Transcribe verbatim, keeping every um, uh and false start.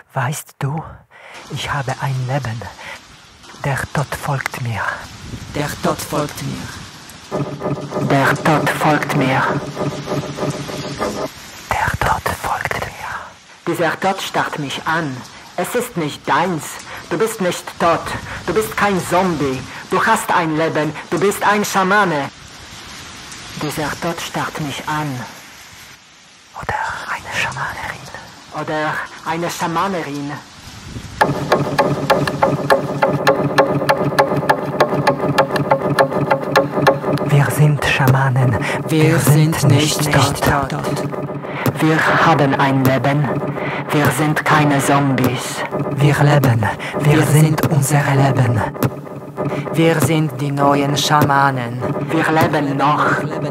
Weißt du, ich habe ein Leben. Der Tod folgt mir. Der Tod folgt mir. Der Tod folgt mir. Der Tod folgt mir. Dieser Tod starrt mich an. Es ist nicht deins. Du bist nicht tot. Du bist kein Zombie. Du hast ein Leben. Du bist ein Schamane. Dieser Tod starrt mich an. Oder eine Schamanerin. Oder eine Schamanerin. Wir sind Schamanen. Wir, Wir sind, sind nicht, nicht tot. tot. Wir haben ein Leben. Wir sind keine Zombies. Wir leben. Wir, Wir sind unser Leben. Wir sind die neuen Schamanen. Wir leben noch.